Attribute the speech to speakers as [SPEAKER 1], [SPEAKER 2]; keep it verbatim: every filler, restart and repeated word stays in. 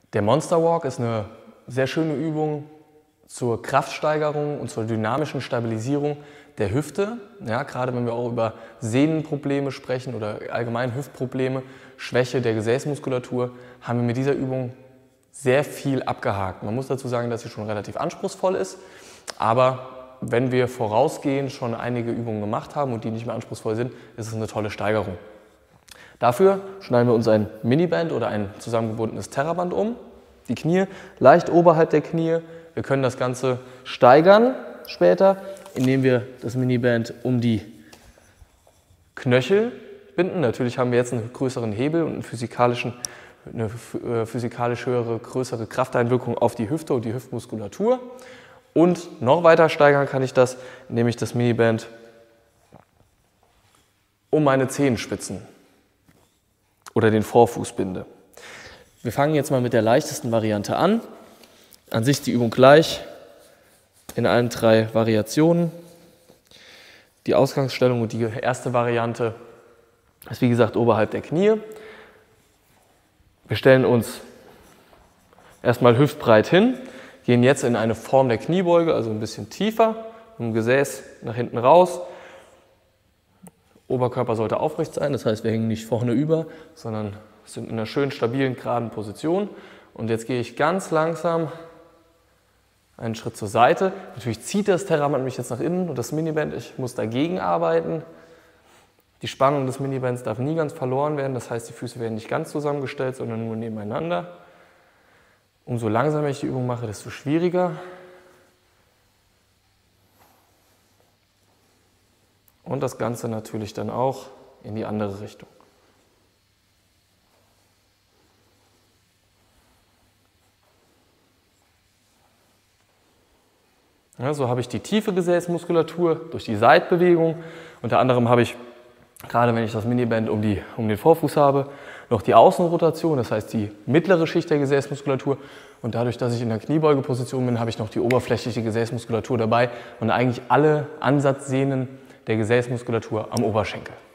[SPEAKER 1] Der Monster Walk ist eine sehr schöne Übung zur Kraftsteigerung und zur dynamischen Stabilisierung der Hüfte. Ja, gerade wenn wir auch über Sehnenprobleme sprechen oder allgemein Hüftprobleme, Schwäche der Gesäßmuskulatur, haben wir mit dieser Übung sehr viel abgehakt. Man muss dazu sagen, dass sie schon relativ anspruchsvoll ist, aber wenn wir vorausgehend schon einige Übungen gemacht haben und die nicht mehr anspruchsvoll sind, ist es eine tolle Steigerung. Dafür schneiden wir uns ein Miniband oder ein zusammengebundenes Terraband um, die Knie leicht oberhalb der Knie. Wir können das Ganze steigern später, indem wir das Miniband um die Knöchel binden. Natürlich haben wir jetzt einen größeren Hebel und einen physikalischen, eine physikalisch höhere, größere Krafteinwirkung auf die Hüfte und die Hüftmuskulatur. Und noch weiter steigern kann ich das, indem ich das Miniband um meine Zehenspitzen oder den Vorfuß binde. Wir fangen jetzt mal mit der leichtesten Variante an. An sich ist die Übung gleich in allen drei Variationen. Die Ausgangsstellung und die erste Variante ist wie gesagt oberhalb der Knie. Wir stellen uns erstmal hüftbreit hin, gehen jetzt in eine Form der Kniebeuge, also ein bisschen tiefer, mit dem Gesäß nach hinten raus. Oberkörper sollte aufrecht sein, das heißt, wir hängen nicht vorne über, sondern sind in einer schönen, stabilen, geraden Position. Und jetzt gehe ich ganz langsam einen Schritt zur Seite. Natürlich zieht das Terraband mich jetzt nach innen und das Miniband, ich muss dagegen arbeiten. Die Spannung des Minibands darf nie ganz verloren werden, das heißt, die Füße werden nicht ganz zusammengestellt, sondern nur nebeneinander. Umso langsamer ich die Übung mache, desto schwieriger. Und das Ganze natürlich dann auch in die andere Richtung. Ja, so habe ich die tiefe Gesäßmuskulatur durch die Seitbewegung. Unter anderem habe ich, gerade wenn ich das Miniband um, die, um den Vorfuß habe, noch die Außenrotation, das heißt die mittlere Schicht der Gesäßmuskulatur. Und dadurch, dass ich in der Kniebeugeposition bin, habe ich noch die oberflächliche Gesäßmuskulatur dabei und eigentlich alle Ansatzsehnen der Gesäßmuskulatur am Oberschenkel.